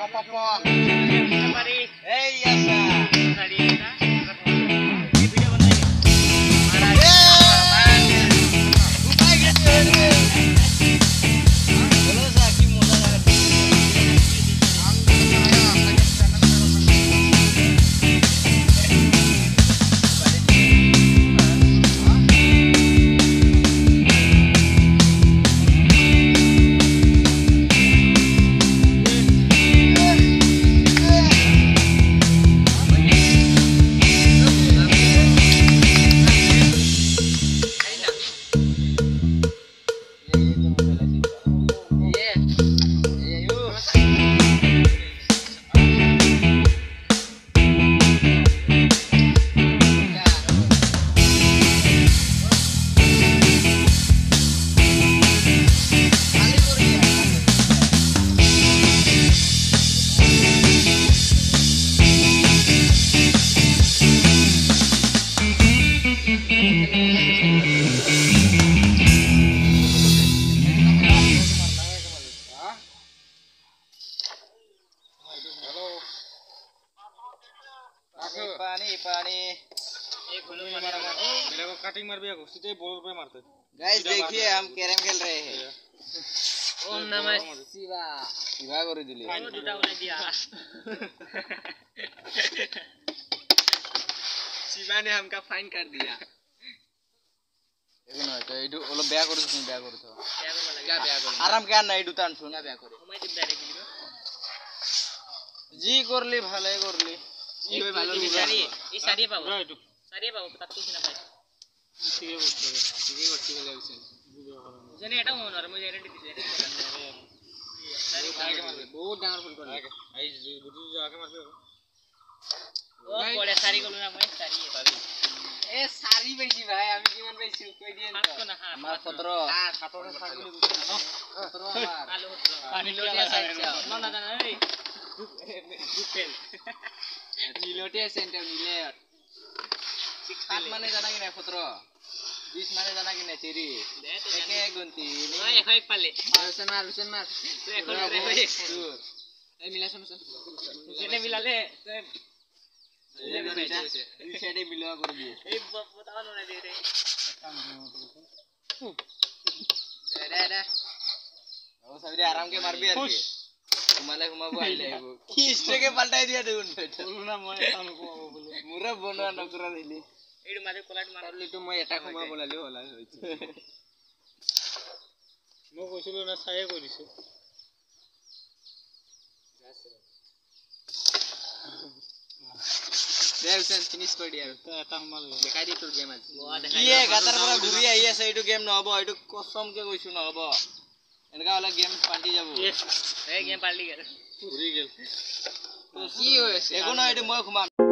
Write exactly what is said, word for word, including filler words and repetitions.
पानी पानी मेरे को कटिंग मार भी सीधे बॉल पे मारते। गाइस देखिए हम कैरम खेल रहे हैं। ओम नमः शिवाय। शिवा कर दिली वो जुटा उन्हें दिया शिवा ने हमका फाइन कर दिया। देखो ना तो इडू ओलो बेया करू तुम बेया करू तो क्या बेया करू आराम क्या ना इडू तान सुना बेया करू हमारे टीम डायरेक्ट जी करली ভালোই করলি জি ভাই ভালো সারি এই সারি পাবো সারি পাবো তার কিছু না পাই ঠিক আছে ঠিক আছে বলে আছেন জানি এটা মন আর মই গ্যারান্টি দিছি সারি আগে মারবে বহুত ডাঙর ফুল করে আগে এই বুঝু আগে মারবে ও বড় সারি গলো না মই সারি সারি এ সারি বেশি ভাই আমি কিমান বেশি কই দিয়েন তো না হ্যাঁ আমার সতেরো হ্যাঁ সতেরো সারি বুঝু না সতেরো আমার আলো পানি লোটিয়া সাইড না না না রে দুপেল নীলটিয়া সেন্টার নীলেট সাত মানে জানা কি না সতেরো বিশ মানে জানা কি না চিরি একে গুনতি ওই এক এক পালে হোসেন মার হোসেন মার তুই এখন রে ভাই এই মিলাছন হোসেন যেটা মিলালে তুই ছেড়ে মিলা করে দিয়ে এই বতাও না দে রে দে দে ও সবরে আরাম के मार भी আর কি ঘুমালে ঘুমাবো আইলে আইবো কি স্টেকে পাল্টাই দিয়া দেউন বলু না মই কাম ঘুমাবো বলে মুরা বনা নকরা দিলি এইডু মাঝে কোলাট মারলি তো মই এটা ঘুমা বলালি হলা হইছে মই কইছিলো না ছায়ে কৰিছো দে হোসেন ফিনিশ কৰি দিয়া এটা সমাল দেখাই দি তোৰ গেম আজি গোৱা দেখাই কি এ গাতাৰ পৰা ঘুৰি আহি আছে এইটো গেম নহব এইটো কসমকে কৈছো নহব এনেকা হলে গেম পাল্টি যাব এই গেম পাল্টি গেল ঘুৰি গেল কি হৈছে একো নহয় এইটো মই ঘুমাম